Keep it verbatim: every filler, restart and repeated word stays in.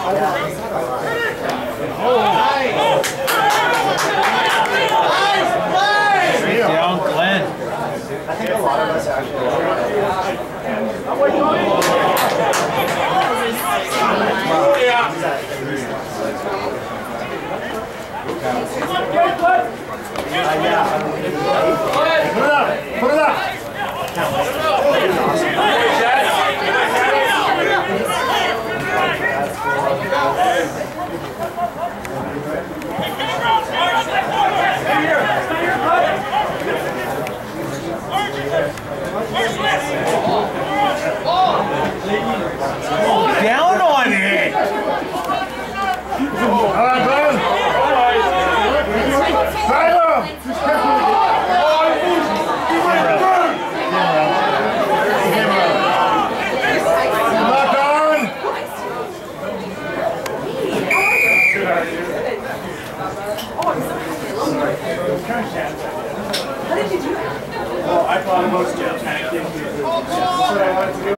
Down, Glenn. I think a lot of us actually Put it up! Put it up! Down on it! All right, Glenn! Tyler! Lock on! How did you do that? Well, I thought about it.